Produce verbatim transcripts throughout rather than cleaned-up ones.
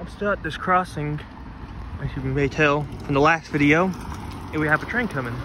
I'm still at this crossing, as you may tell from the last video, and we have a train coming.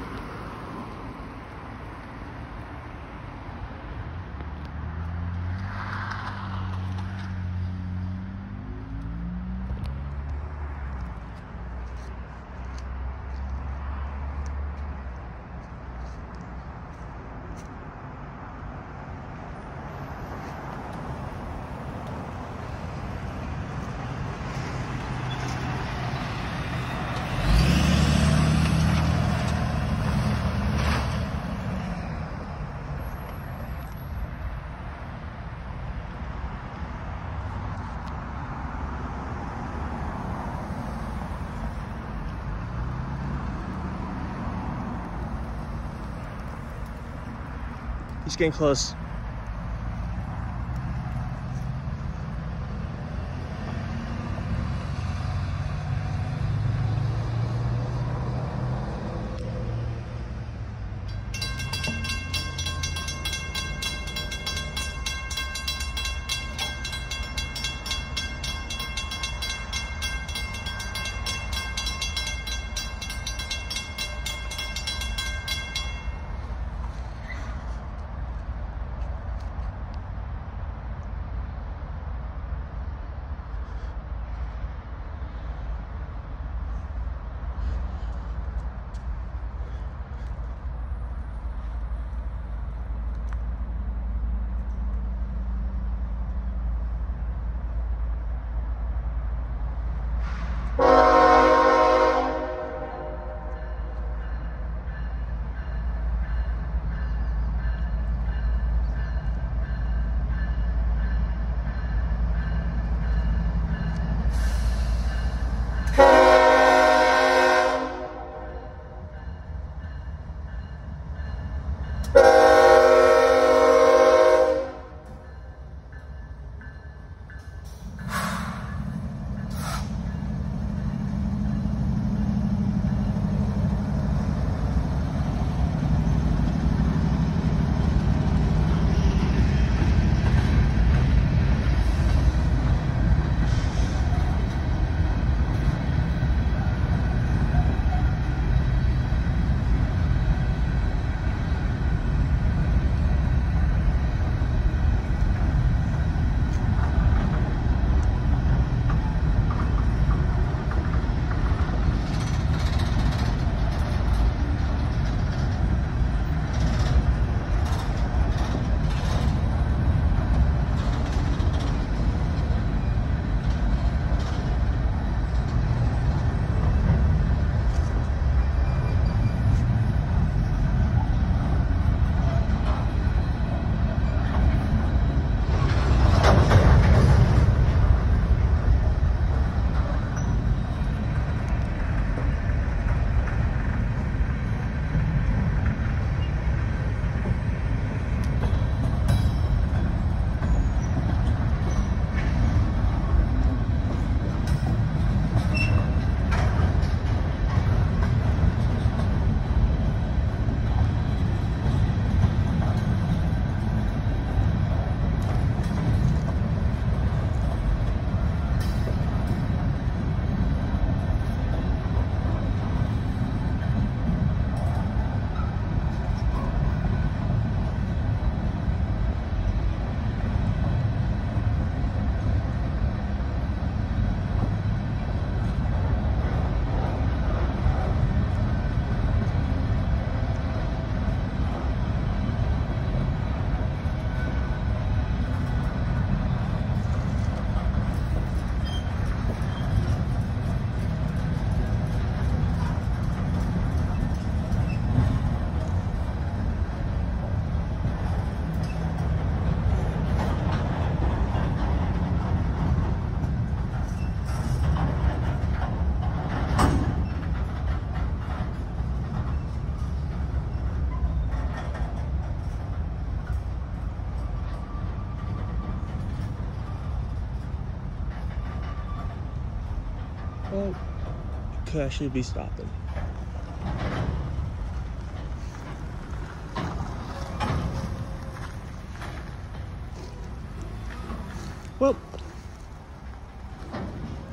He's getting close. Well, I should be stopping. Well,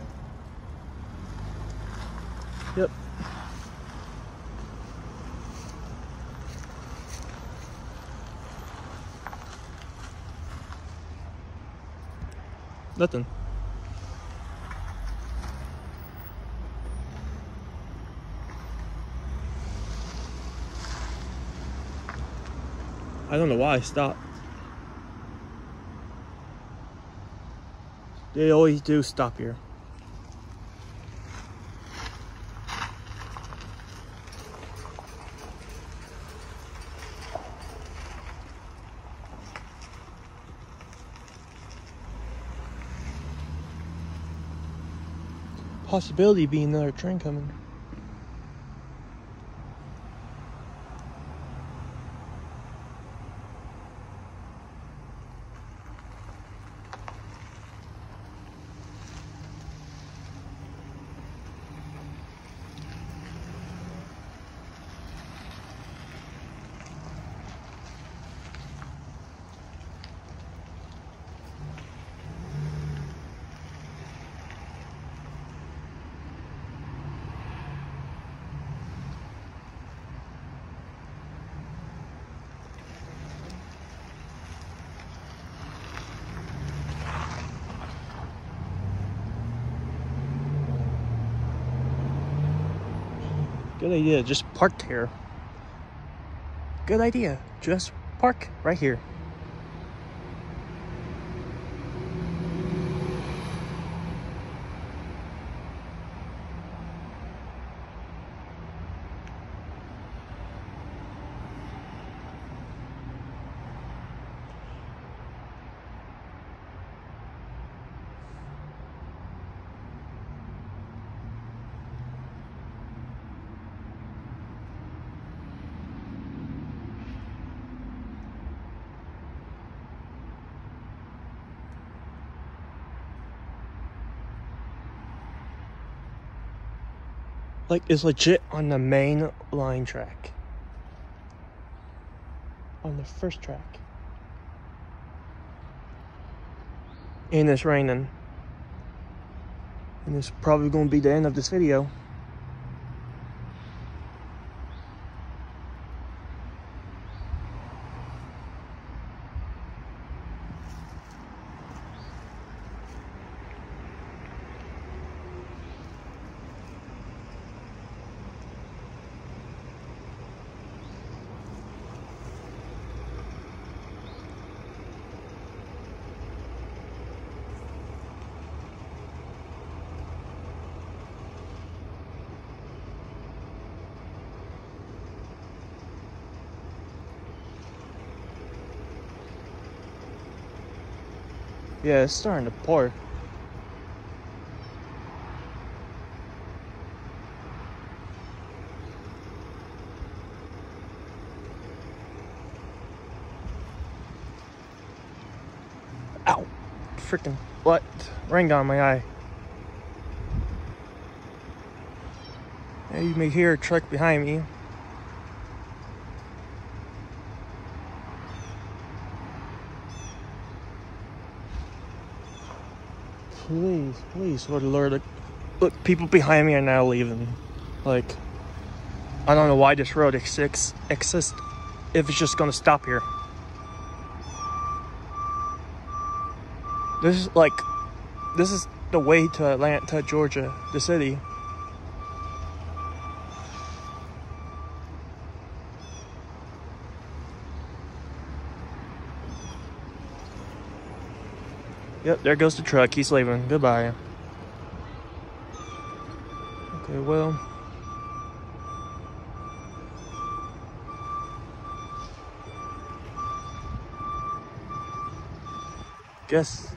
Yep. Nothing. I don't know why I stopped. They always do stop here. Possibility being another train coming. Good idea, just park here. Good idea, just park right here. Like, it's legit on the main line track. On the first track. And it's raining. And it's probably going to be the end of this video. Yeah, it's starting to pour. Ow! Freaking what? Rain got on my eye. Yeah, you may hear a truck behind me. Please, please, Lord, Lord, look, people behind me are now leaving. Like, I don't know why this road exists, exists if it's just gonna stop here. This is like, this is the way to Atlanta, Georgia, the city. Yep, there goes the truck. He's leaving. Goodbye. Okay, well. Guess.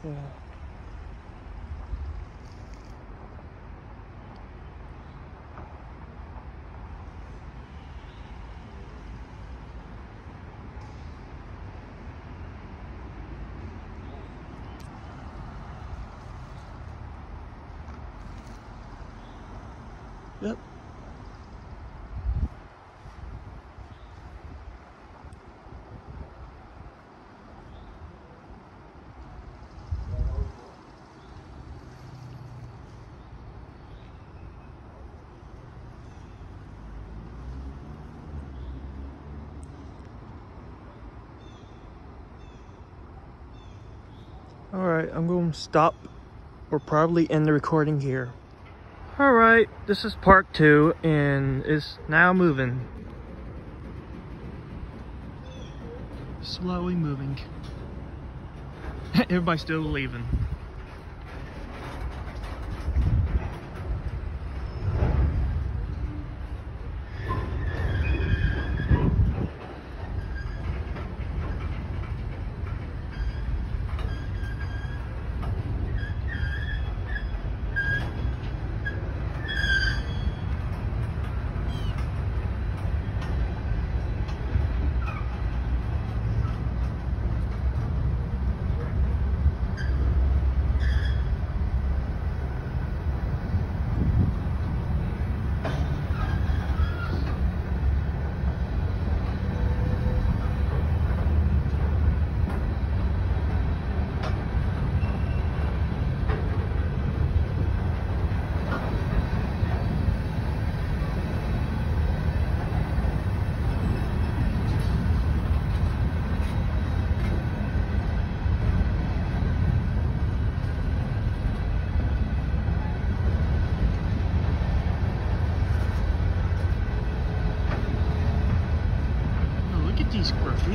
Yeah. Yep. Alright, I'm going to stop or probably end the recording here. Alright, this is part two and it's now moving. Slowly moving. Everybody's still leaving. These graffiti.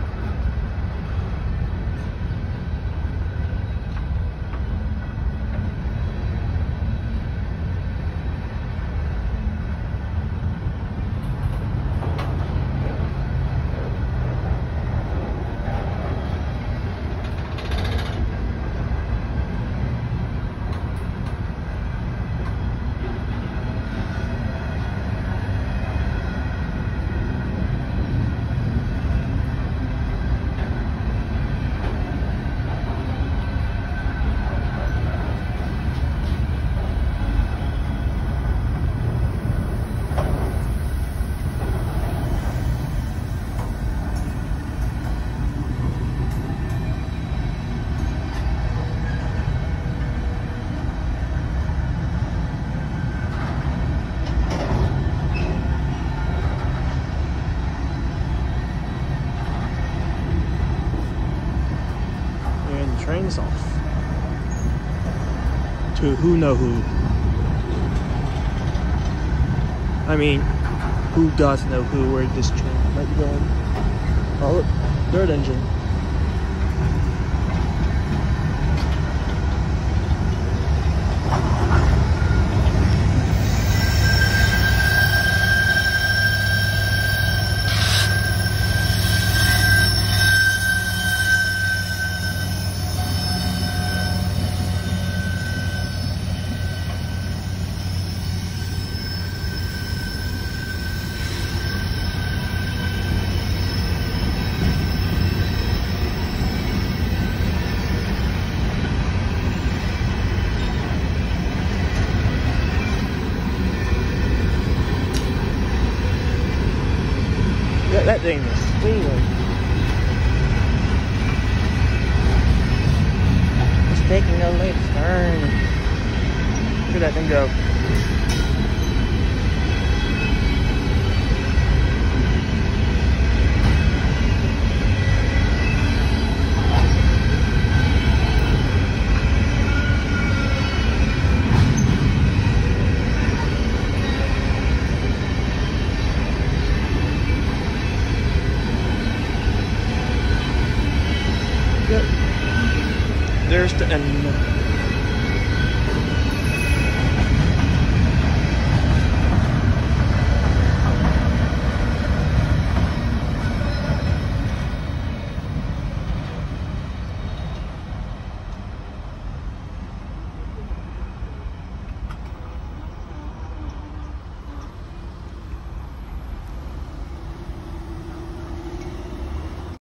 Train's off to who know who. I mean, who does know who where this train might be going. Oh look, dirt engine. That thing is swinging. It's taking a left turn. Look at that thing go.